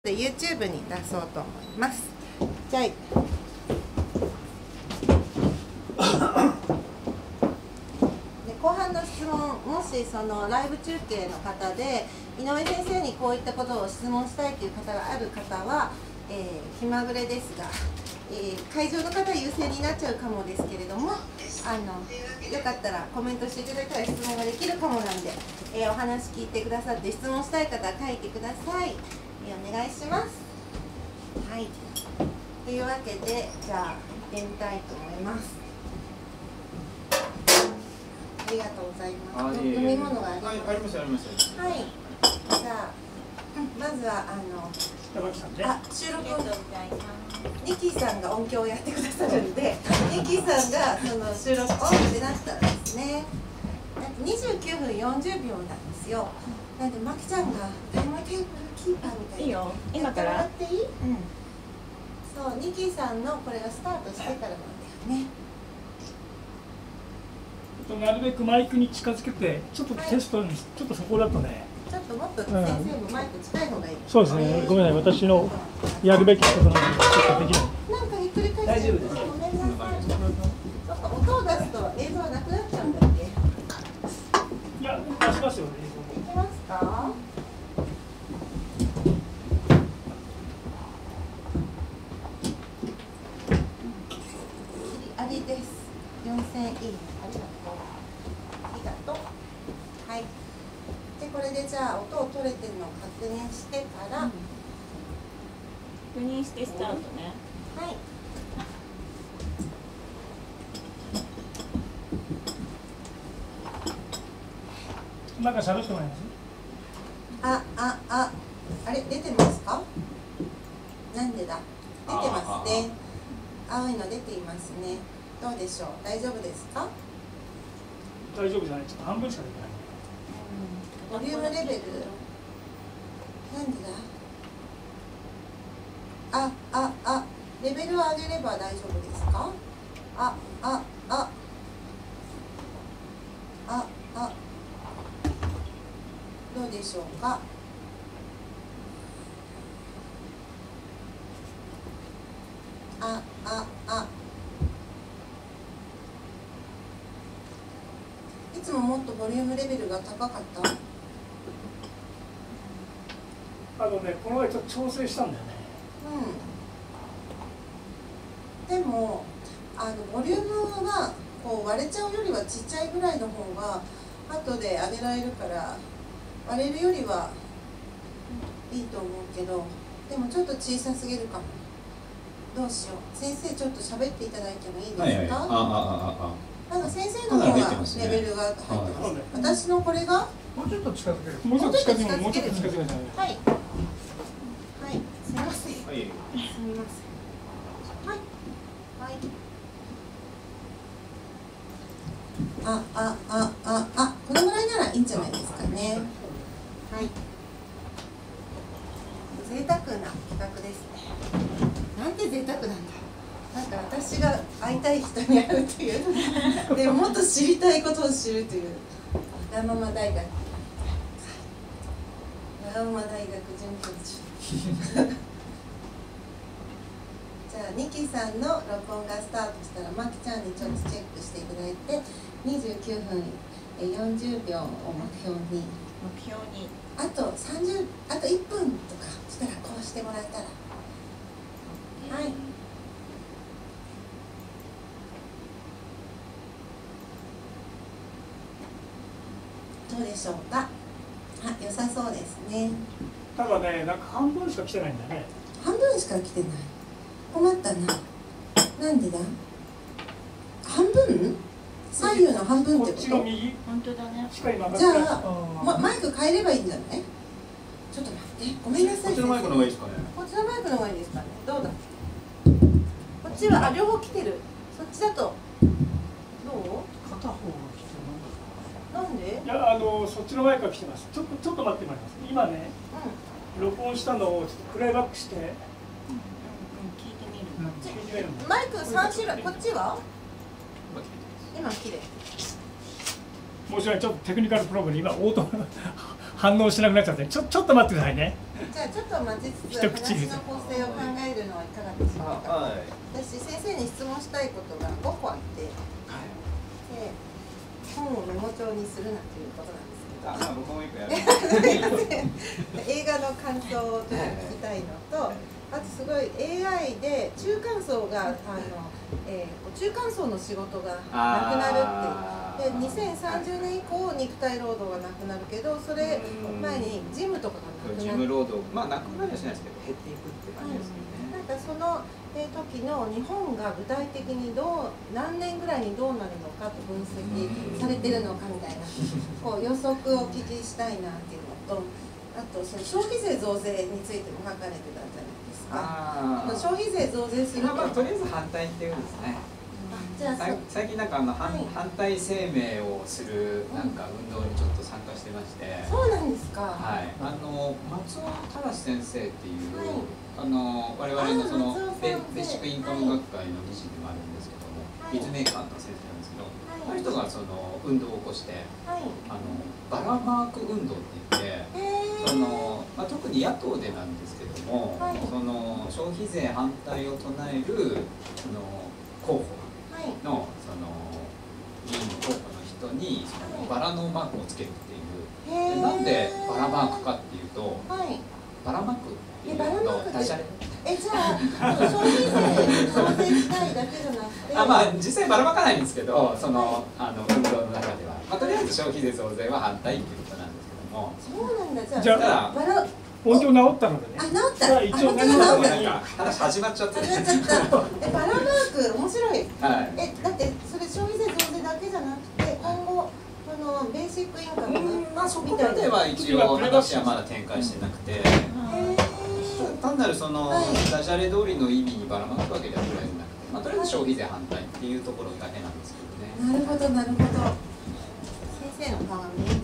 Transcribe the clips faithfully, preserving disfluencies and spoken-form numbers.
で YouTube に出そうと思います。じゃあで後半の質問、もしそのライブ中継の方で井上先生にこういったことを質問したいという方がある方は、えー、気まぐれですが、えー、会場の方優先になっちゃうかもですけれども、あのよかったらコメントしていただいたら質問ができるかもなんで、えー、お話聞いてくださって質問したい方は書いてください。えー、お願いします。はい。というわけで、じゃあやりたいと思います。ありがとうございます。飲み物があります。 ありますあります。 はい。じゃあまずはあのあ収録をニキさんが音響をやってくださるんで、ニキさんがその収録オンってなったらですね、にじゅうきゅうふんよんじゅうびょうなんですよ。なんでマキちゃんがタイムテーブルキーパーみたいな。いいよ。今からやっていい？うん。そう、ニキさんのこれがスタートしてからなんだよね。 なるべくマイクに近づけて、ちょっとテストに、はい、ちょっとそこだとね。 ちょっともっと先生もマイク近い方がいい。 そうですね。ごめんなさい、私のやるべきことなんでちょっとできない。 なんかひっくり返して。大丈夫です。ごめんなさい。ちょっと音を出すと映像はなくなっちゃうんだっけ？ いや、出しますよね。 いきますか？ありです。よんせんいいね。ありがとう。ありがとう。はい。でこれでじゃあ音を取れてるのを確認してから、うん、 確認してスタートね。 はい。 なんか喋ってもらいます？ あ、あ、あ、あれ出てますか？なんでだ？出てますね。青いの出ていますね。どうでしょう？大丈夫ですか？ 大丈夫じゃない。ちょっと半分しかできない。 ボリュームレベル。なんでだ？あ、あ、あ、レベルを上げれば大丈夫ですか？あ、あ、あ、あ、あ、どうでしょうか？あ、あ、あ。いつももっとボリュームレベルが高かった？ あのね、この前ちょっと調整したんだよね。 うん。でも、あのボリュームはこう割れちゃうよりはちっちゃいぐらいの方が後で上げられるから、割れるよりはいいと思うけど、でもちょっと小さすぎるかも。どうしよう。先生ちょっと喋っていただいてもいいですか？はいはい、あああああ。なんか先生の方がレベルが入ってます。私のこれがもうちょっと近づける。もうちょっと近づける。もうちょっと近づける。 はい。はい。すみません。はい。すみません。はい。はい。あ、あ、あ、あ、あ、このぐらいならいいんじゃないですかね。はい。贅沢な企画ですね。なんて贅沢なんだ。なんか私が会いたい人に会うというでももっと知りたいことを知るというわがまま大学わがまま大学准教授じゃあニキさんの録音がスタートしたらマキちゃんにちょっとチェックしていただいてにじゅうきゅうふんよんじゅうびょうを目標に目標にあとさんじゅうあといっぷんとかしたらこうしてもらえたらはい。どうでしょうか。あ、良さそうですね。 ただね、なんか半分しか来てないんだね。 半分しか来てない。困ったな。なんでだ。半分？左右の半分ってこと？ こっちの右。 本当だね。 しか今じゃあ、ま、マイク変えればいいんじゃない？ちょっと待って。ごめんなさい。 こっちのマイクの方がいいですかね。 こっちのマイクの方がいいですかね。どうだ。こっちはあ両方来てる。そっちだとどう？ 片方が来てる。なんで？ いや、あのそっちのマイクが来てます。ちょっとちょっと待ってもらいます。今ね、うん、録音したのをちょっとプレイバックして、うんうん、聞いてみる。うん、聞いてみる。マイク三種類。こっちは？今綺麗。 もちろんちょっとテクニカルプログラム今オート反応しなくなっちゃって、ちょちょっと待ってくださいね。 じゃあちょっと待ちつつ一口話の構成を考えるのはいかがでしょうか。 はい。 私先生に質問したいことがごこあって、で本をメモ帳にするなということなんですけど。 あ、まあ僕も一個やる。 映画の感想をちょっと聞きたいのと、あとすごい エーアイ で中間層があの、えー、中間層の仕事がなくなるっていう。でにせんさんじゅうねん以降肉体労働がなくなるけど、それ前にジムとかがなくなる。 事務労働、まあなくなりはしないですけど減っていくって感じですよね。 なんかその、えー、時の日本が具体的にどう何年ぐらいにどうなるのかと分析されてるのかみたいなこう予測をお聞きしたいなっていうのと、あとその消費税増税についても書かれてたんじゃないですか。 ああ。 消費税増税すると、 まあとりあえず反対っていうんですね。 じゃあそ最近なんかあの反、 はい、 反対声明をするなんか運動にちょっと参加してまして、 そうなんですか。 はい、あの松尾忠先生っていう、 はい、 あの我々のそのベベベーシックインカム学会の理事でもあるんですけども、 はい、 立命館の先生なんですけど、 はい、 あの人がその運動を起こして、 はい、 あのバラマーク運動って言って、そのまあ、特に野党でなんですけども、はい、その消費税反対を唱えるその候補のその議員の候補の人にそのバラのマークをつけるっていう。でなんでバラマークかっていうと、はい、バラマークっていうのダジャレ。 えじゃあ消費税増税したいだけじゃなくて、 あまあ実際ばらまかないんですけど、そのあの運動の中では、まあ、とりあえず消費税増税は反対っていうことなんですけども。 そうなんだ。じゃあじゃあバラ音響治ったのでね。 あ、治った。あ、 一応何も治った。 なんか話始まっちゃってる。 始まっちゃった。え、バラマーク面白い。 はい。 え、だってそれ消費税増税だけじゃなくて、今後そのベーシックインカムまあそこまでは一応話はまだ展開してなくて、単なるそのダジャレ通りの意味にばらまくわけではとりあえずなくて、まあとりあえず消費税反対っていうところだけなんですけどね。 なるほどなるほど。先生の顔が見えない。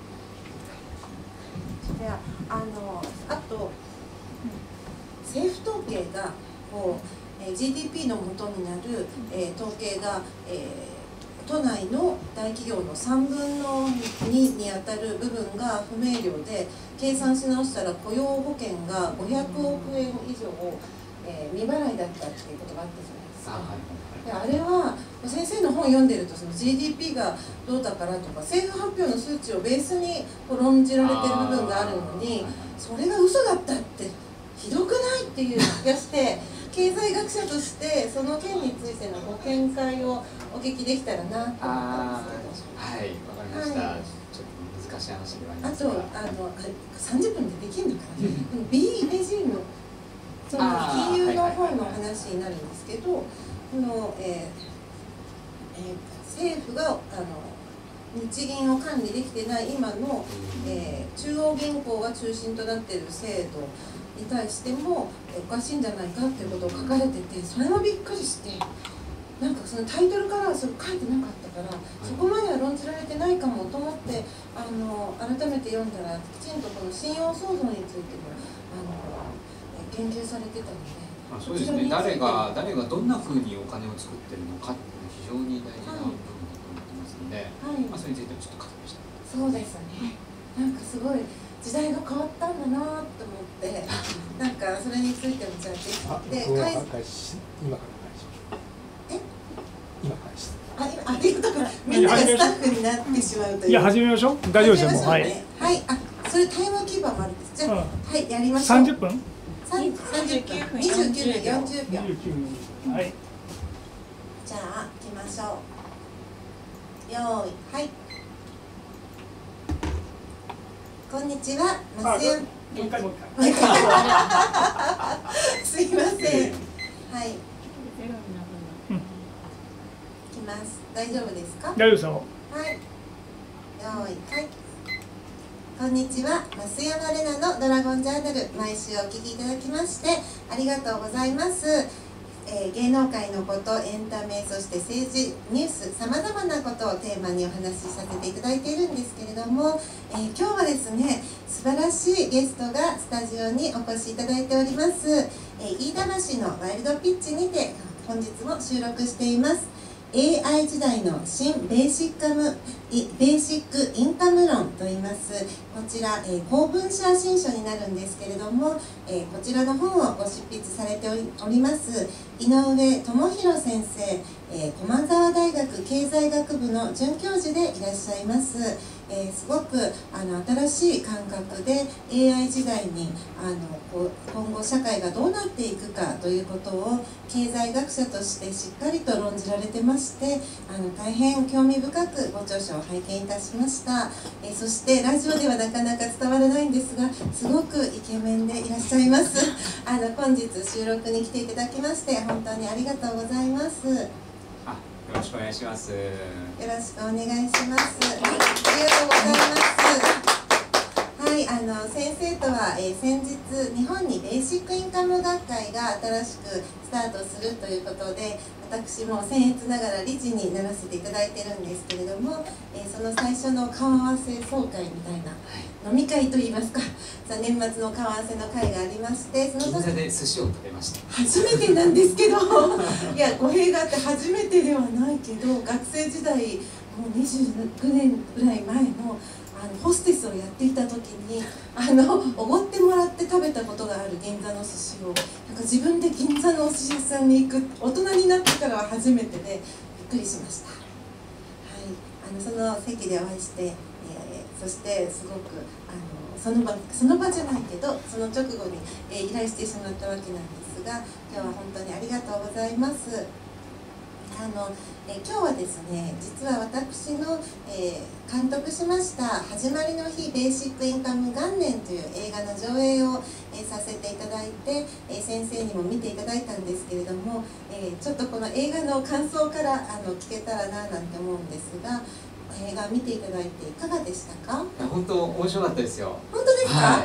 ではあのあと政府統計がこう、えー、ジーディーピー の元になる、えー、統計が、えー、都内の大企業のさんぶんのににあたる部分が不明瞭で、計算し直したら雇用保険がごひゃくおくえん以上、えー、未払いだったっていうことがあったじゃないですか。であれは先生の本読んでるとその ジーディーピー がどうだからとか政府発表の数値をベースに論じられてる部分があるのに、それが嘘だったってひどくないっていう気がして経済学者としてその件についてのご見解をお聞きできたらなと思ったんですけど。 はい、わかりました、はい、ちょっと難しい話ではありますが、 あとあのさんじゅっぷんでできるのかなB レジーム、その金融の方の話になるんですけど、この、えーえー、政府があの日銀を管理できてない今の、えー、中央銀行が中心となっている制度に対してもおかしいんじゃないかっていうことを書かれてて、それもびっくりして、なんかそのタイトルからはそれ書いてなかったから、そこまでは論じられてないかもと思ってあの改めて読んだら、きちんとこの信用創造についてもあの研究されてたので。 まあそうですね、誰が誰がどんなふうにお金を作ってるのかっていうのは非常に大事な部分だと思ってますので、はい、まあそれについてもちょっと書きました。 そうですね。なんかすごい時代が変わったんだなと思って、なんかそれについてもじゃあで今から開始今から開始え今開始あ今ありがとうございます。みんながスタッフになってしまうという。 いや始めましょう。大丈夫ですよ。はい。 はい。あそれタイムキーパーもあるんです。じゃあ、うん、はいやりましょう。 三十分。 三十九分、二十九分、四十秒。 二十九分。はい。 じゃあ行きましょう。よーい、はい。こんにちは、マスヤン。 もう一回もう一回。 すいません。はい。 ゼロになるうん。 いきます。大丈夫ですか？ 大丈夫ですよ。 はい。よーい、はい。こんにちは、増山玲奈のドラゴンジャーナル、毎週お聞きいただきましてありがとうございます。えー、芸能界のこと、エンタメ、そして政治、ニュース、さまざまなことをテーマにお話しさせていただいているんですけれども、えー、今日はですね、素晴らしいゲストがスタジオにお越しいただいております。えー、飯田橋のワイルドピッチにて本日も収録しています。 エーアイ 時代の新ベーシックムベーシックインカム論といいます。こちら、えー、公文写真書になるんですけれども、えー、こちらの本をご執筆されております井上智弘先生、えー、駒澤大学経済学部の准教授でいらっしゃいます。えー、すごくあの新しい感覚で エーアイ 時代にあのこう今後社会がどうなっていくかということを経済学者としてしっかりと論じられてまして、あの大変興味深くご著書を拝見いたしました。えー、そしてラジオではなかなか伝わらないんですが、すごくイケメンでいらっしゃいます。あの本日収録に来ていただきまして本当にありがとうございます。 よろしくお願いします。よろしくお願いします。ありがとうございます。はい、あの先生とは、えー、先日日本にベーシックインカム学会が新しくスタートするということで、私も僭越ながら理事にならせていただいてるんですけれども、えー、その最初の顔合わせ総会みたいな、飲み会といいますか、さ年末の顔合わせの会がありまして、その銀座で寿司を食べました。 初めてなんですけどいや語弊があって初めてではないけど、学生時代もうにじゅうろくねんぐらい前のあのホステスをやっていた時にあのおごってもらって食べたことがある銀座の寿司を、なんか自分で銀座のお寿司屋さんに行く大人になってからは初めてでびっくりしました。はい、あのその席でお会いして、えー、そしてすごくあのその場その場じゃないけどその直後に、えー、依頼してしまったわけなんですが、今日は本当にありがとうございます。あのえ今日はですね、実は私の、えー、監督しました「始まりの日ベーシックインカム元年」という映画の上映を、えー、させていただいて、えー、先生にも見ていただいたんですけれども、えー、ちょっとこの映画の感想からあの聞けたらななんて思うんですが、映画見ていただいていかがでしたか？ 本当面白かったですよ。 本当ですか？ はい、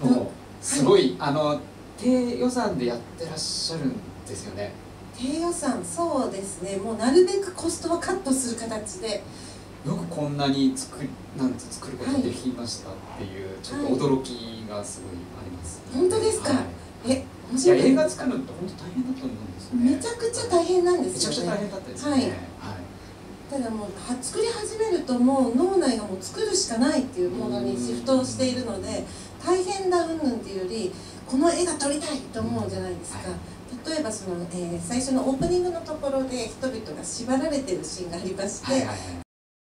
もうすごい、はい、あの低予算でやってらっしゃるんですよね。 低予算、そうですね、もうなるべくコストをカットする形でよくこんなに作りなんて作ることができましたっていう、はい、ちょっと驚きがすごいあります、ね。 本当ですか？はい、え、 面白い。いや映画作るのって本当大変だと思うんですよね。 めちゃくちゃ大変なんですよね。 めちゃくちゃ大変だったですよね。 はい。はい、ただもうは作り始めるともう脳内がもう作るしかないっていうものにシフトをしているので、大変だうんぬんっていうよりこの映画撮りたいと思うじゃないですか。はい、例えばその、えー、最初のオープニングのところで人々が縛られてるシーンがありまして、